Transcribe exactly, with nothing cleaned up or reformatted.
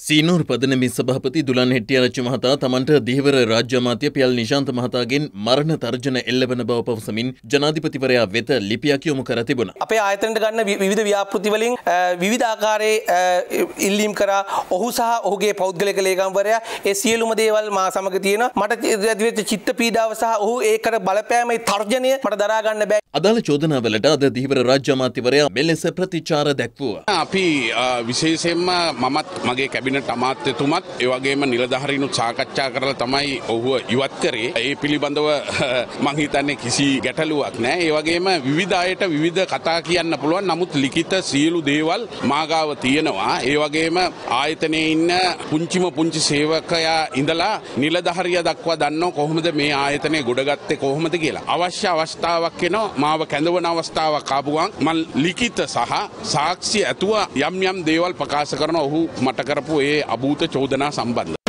සීනෝර් පදනමේ සභාපති දුලන් හෙට්ටිආරච්චි මහතා තමන්ට දීවර රාජ්‍ය අමාත්‍ය පියල් නිශාන්ත මහතාගෙන් මරණ තර්ජන එල්ලවන බව පවසමින් ජනාධිපතිවරයා වෙත ලිපියක් යොමු කර තිබුණා. අපේ ආයතනයට ගන්න විවිධ ව්‍යාපෘති වලින් විවිධ ආකාරයේ ඉල්ලීම් කරා ඔහු සහ ඔහුගේ පෞද්ගලික ලේකම්වරයා ඒ සියලුම දේවල් මා සමග තියෙනවා. මට ඇතිවෙච්ච චිත්ත පීඩාව සහ ඔහු ඒකට බලපෑමේ තර්ජනය මට දරා ගන්න බෑ. අදාළ චෝදනාවලට අද දීවර රාජ්‍ය අමාත්‍යවරයා මෙලෙස ප්‍රතිචාර දැක්වුවා. අපි විශේෂයෙන්ම මමත් මගේ කැබිනට් අමාත්‍යතුමත් ඒ වගේම නිලධාරීනුත් සාකච්ඡා කරලා තමයි ඔහුව ඉවත් කරේ. ඒ පිළිබඳව මම හිතන්නේ කිසි ගැටලුවක් නැහැ. ඒ වගේම විවිධ අයට විවිධ කතා කියන්න පුළුවන්. නමුත් ලිඛිත සියලු දේවල් මාගාව තියෙනවා. ඒ වගේම ආයතනයේ ඉන්න පුංචිම පුංචි සේවකයා ඉඳලා නිලධාරියා දක්වා දන්නව කොහොමද මේ ආයතනය ගොඩගත්තේ කොහොමද කියලා. අවශ්‍ය අවස්ථාවක් එනවා මාව කැඳවන අවස්ථාවක් ආපු ගමන් මම ලිඛිත සහ සාක්ෂි ඇතුව යම් යම් දේවල් ප්‍රකාශ කරන ඔහු මට කරපු ඒ අභූත චෝදනා සම්බන්ධ